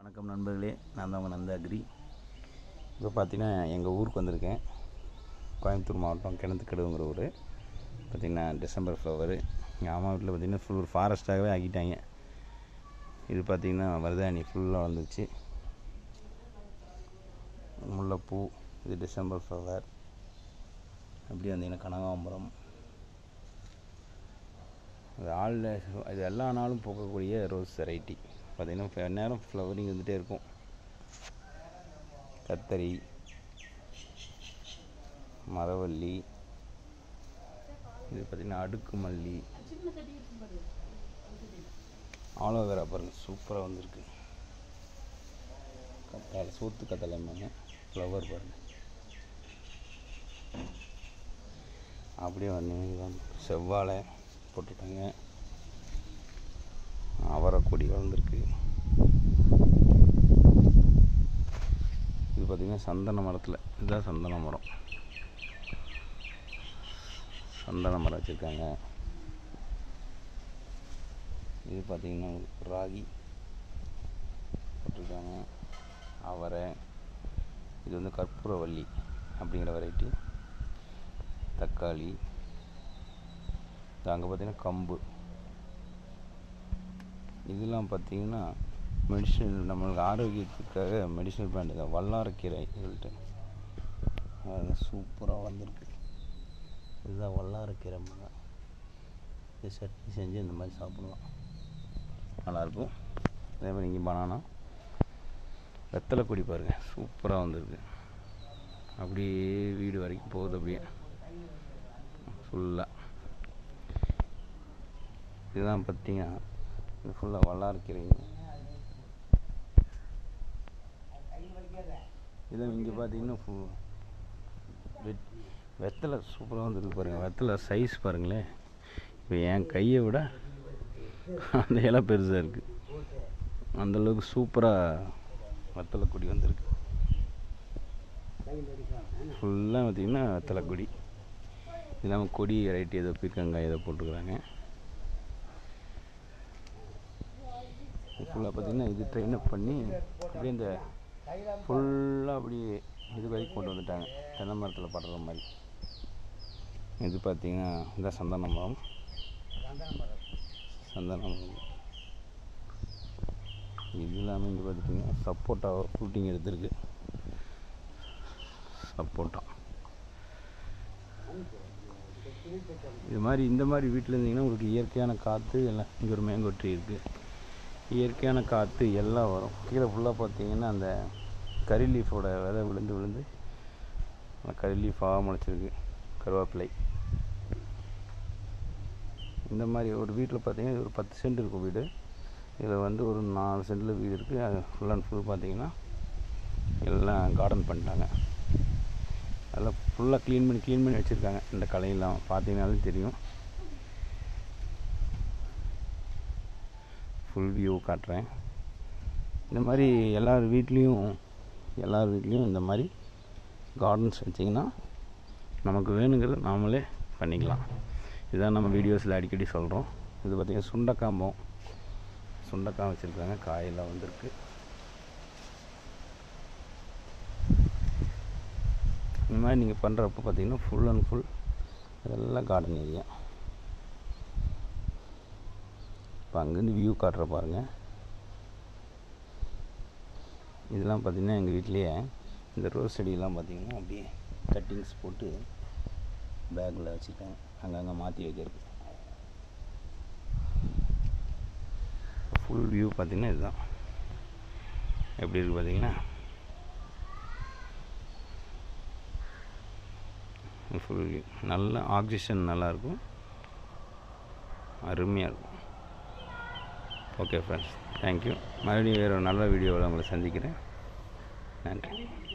வணக்கம் நண்பர்களே, நான் தான் உங்கள் நந்தாகிரி. இப்போ பார்த்தீங்கன்னா எங்கள் ஊருக்கு வந்திருக்கேன். கோயம்புத்தூர் மாவட்டம் கிணத்துக்கடுங்கிற ஊர். பார்த்திங்கன்னா டிசம்பர் ஃப்ளவரு எங்கள் அம்மா வீட்டில் பார்த்திங்கன்னா ஃபுல் ஒரு ஃபாரஸ்ட்டாகவே ஆக்கிட்டாங்க. இது பார்த்திங்கன்னா மருதாணி ஃபுல்லாக வந்துச்சு. முல்லைப்பூ, இது டிசம்பர் ஃப்ளவர். அப்படி வந்தீங்கன்னா கனகாம்பரம். இது எல்லா நாளும் பூக்கக்கூடிய ரோஸ் வெரைட்டி. பார்த்திங்கன்னா நேரம் ஃப்ளவரிங் வந்துகிட்டே இருக்கும். கத்தரி, மரவள்ளி, இது பார்த்திங்கன்னா அடுக்கு மல்லி, ஆலோவேரா பாருங்கள் சூப்பராக வந்திருக்கு. கத்தாழை, சோத்து கத்தாழை மாதிரி ஃப்ளவர் பாருங்கள். அப்படியே வந்து செவ்வாழை போட்டுட்டாங்க. அவரைக்கொடி வளர்ந்துருக்கு. இது பார்த்திங்கன்னா சந்தன மரத்தில், இதுதான் சந்தன மரம். சந்தன மரம் வச்சுருக்காங்க. இது பார்த்திங்கன்னா ராகி போட்டிருக்காங்க. அவரை, இது வந்து கற்பூரவள்ளி அப்படிங்கிற வெரைட்டி. தக்காளி, இது அங்கே பார்த்திங்கன்னா கம்பு. இதெல்லாம் பார்த்திங்கன்னா மெடிசனல், நம்மளுக்கு ஆரோக்கியத்துக்காக மெடிசனல் பிளான்ட் தான். வல்லாரக்கீரை சொல்லிட்டு சூப்பராக வந்திருக்கு. இதுதான் வல்லாரக்கீரை மரம். இது சட்னி செஞ்சு இந்த மாதிரி சாப்பிடலாம், நல்லாயிருக்கும். அதே மாதிரி இங்கே பனானா, வெத்தலை கொடி பாருங்கள் சூப்பராக வந்திருக்கு. அப்படியே வீடு வரைக்கும் போகுது. அப்படியே ஃபுல்லாக இதுதான் பார்த்திங்கன்னா இது ஃபுல்லாக வல்லாரக்கீரைங்க. இதை இங்கே பார்த்தீங்கன்னா வெத்தலை சூப்பராக வந்துருக்கு பாருங்கள். வெத்தலை சைஸ் பாருங்களேன். இப்போ என் கையை விட அந்த இலை பெருசாக இருக்குது. அந்தளவுக்கு சூப்பராக வெத்தலை கொடி வந்திருக்கு. ஃபுல்லாக பார்த்திங்கன்னா வெத்தலை கொடி. இது இல்லாமல் கொடி வெரைட்டி ஏதோ பீர்க்கங்காய் ஏதோ போட்டுருக்குறாங்க. ஃபுல்லாக பார்த்திங்கன்னா இது ட்ரெயினப் பண்ணி அப்படியே இந்த ஃபுல்லாக அப்படியே இது வரைக்கும் கொண்டு வந்துட்டாங்க, தென்னை மரத்தில் படுற மாதிரி. இது பார்த்திங்கன்னா இந்த சந்தன மரம். சந்தன மரம் இது இல்லாமல் இங்கே பார்த்துட்டிங்கன்னா சப்போட்டா ஃப்ரூட்டிங் எடுத்துருக்கு. சப்போட்டா இது மாதிரி இந்த மாதிரி வீட்டில் இருந்தீங்கன்னா உங்களுக்கு இயற்கையான காற்று எல்லாம். இங்கே ஒரு மேங்கோ ட்ரீ இருக்குது. இயற்கையான காற்று எல்லாம் வரும். கீழே ஃபுல்லாக பார்த்தீங்கன்னா அந்த கறி லீஃபோட விதை விழுந்து அந்த கறி லீஃபாக முளைச்சிருக்கு. கருவேப்பிலை. இந்த மாதிரி ஒரு வீட்டில் பார்த்தீங்கன்னா ஒரு 10 சென்ட் இருக்கும் வீடு. இதில் வந்து ஒரு 4 சென்டில் வீடு இருக்குது. அது ஃபுல் அண்ட் ஃபுல் பார்த்திங்கன்னா எல்லாம் கார்டன் பண்ணிட்டாங்க. அதெல்லாம் ஃபுல்லாக க்ளீன் பண்ணி வச்சுருக்காங்க. இந்த கலையெல்லாம் பார்த்தீங்கன்னாலும் தெரியும். ஃபுல் வியூ காட்டுறேன். இந்த மாதிரி எல்லார் வீட்லேயும் இந்த மாதிரி கார்டன்ஸ் வச்சிங்கன்னா நமக்கு வேணுங்கிறது நாமளே பண்ணிக்கலாம். இதுதான் நம்ம வீடியோஸில் அடிக்கடி சொல்கிறோம். இது பார்த்திங்கன்னா சுண்டக்காய் வச்சுருக்காங்க. காயெல்லாம் வந்திருக்கு. இந்த மாதிரி நீங்கள் பண்ணுறப்போ பார்த்திங்கன்னா ஃபுல் அண்ட் ஃபுல் இதெல்லாம் கார்டன் ஏரியா. இப்போ அங்கேருந்து வியூ காட்டுற பாருங்கள். இதெல்லாம் பார்த்திங்கன்னா எங்கள் வீட்லேயே இந்த ரோஸ் செடியெல்லாம் பார்த்திங்கன்னா அப்படியே கட்டிங்ஸ் போட்டு பேக்கில் வச்சுருக்காங்க, அங்கங்கே மாற்றி வைக்கிறது. ஃபுல் வியூ பார்த்திங்கன்னா இதுதான். எப்படி இருக்குது பார்த்திங்கன்னா ஃபுல் வியூ. நல்ல ஆக்சிஜன் நல்லாயிருக்கும், அருமையாக இருக்கும். Okay friends, thank you. மறுபடியும் வேறு ஒரு நல்ல வீடியோவில் உங்களை சந்திக்கிறேன். நன்றி.